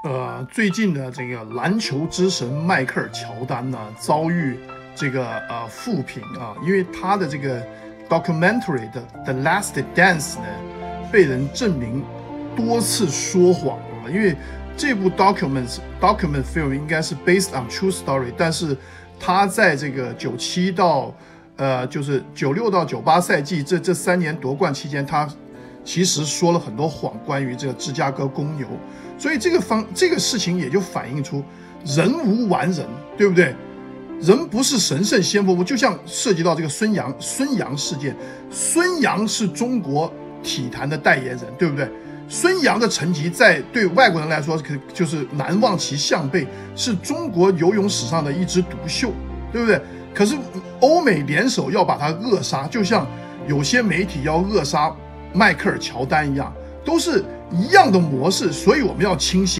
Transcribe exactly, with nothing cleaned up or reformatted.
呃，最近的这个篮球之神迈克尔·乔丹呢，遭遇这个呃负评啊，因为他的这个 documentary 的《The Last Dance》呢，被人证明多次说谎啊。因为这部 document document film 应该是 based on true story， 但是他在这个九七到呃就是九六到九八赛季这这三年夺冠期间，他其实说了很多谎，关于这个芝加哥公牛。所以这个方这个事情也就反映出人无完人，对不对？人不是神圣仙佛，就像涉及到这个孙杨孙杨事件，孙杨是中国体坛的代言人，对不对？孙杨的成绩在对外国人来说就是难忘其项背，是中国游泳史上的一枝独秀，对不对？可是欧美联手要把他扼杀，就像有些媒体要扼杀迈克尔·乔丹一样，都是一样的模式，所以我们要清晰。